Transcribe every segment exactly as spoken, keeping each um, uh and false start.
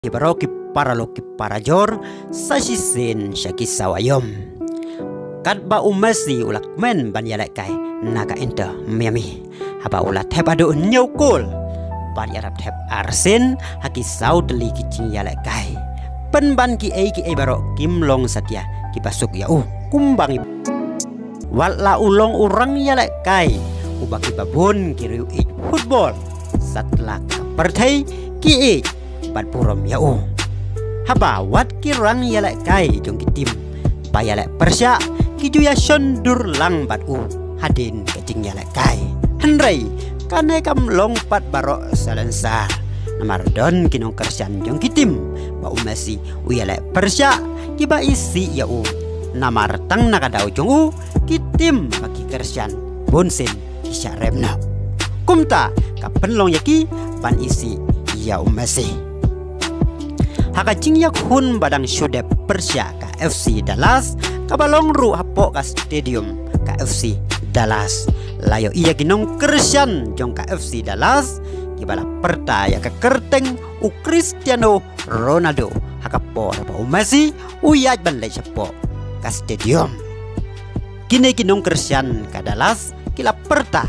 Ibaroki para loki para jor sasisen syaki sawayom kat ba umasi ulak men ban yalek kai naga enta miami haba ulat heb ado nyokol ban yarap heb arsen haki sau deli kicing yalek kai pen ban ki ei ki ibaro kimlong satya ki basuk ya uh kumbang wala ulong urang yalek kai ubaki babon ki riu ik football satlak perthai ki ik bat purom ya uh haba wat kirang yalek kai jong kitim pa yalek persya kijuya shondur lang bat u hadin kecing yalek kai henrei kane kam longpat barok salensar namar don kinong kersian jong kitim ba umasi u yalek persya kiba isi ya u namar tang nakadau jong u kitim bagi kersian bonsen kisya remna kumta kapenlong yaki ban isi ya umasi haka cingyak hun badang syudep Persya ka F C Dallas kabalong ru hapok ka stadium ka F C Dallas layo iya ginong kersian jong ka F C Dallas kibala pertaya ka kerteng u Cristiano Ronaldo haka po pa umasi uyaj ban lay po ka stadium kini ginong kersian ka Dallas kila perta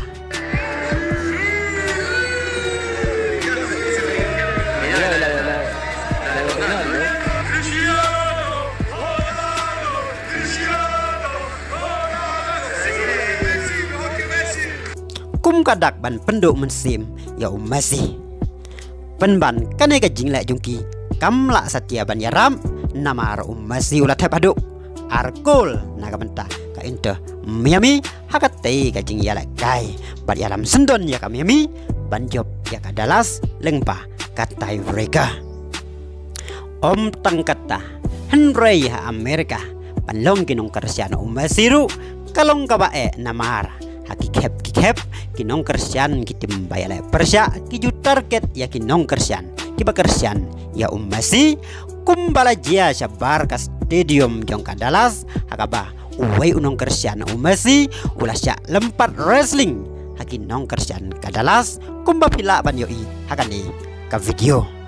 kum kadak ban penduk mensim ya umasi penban kane ka jingle jungki kamla satya ban yaram namar umasi ulat paduk arkol naga benta ka inte miami hakate ka jing yala kai bat yalam sendon ya ka miami ban job ya ka Dallas lengpa katai mereka om tangkata henrei ha Amerika panlong kinong kersiano umasiru kalong kabae namar haki kep kep kinong kersian kitim bayale Persya kiju target ya kinong kersian kiba kersian ya umasi kumbala jia sabar ka stadium jong ka Dallas hakaba uwai unong kersian umasi ulasya lempat wrestling haki nong kersian ka Dallas kumba pila ban yoi hakani ka video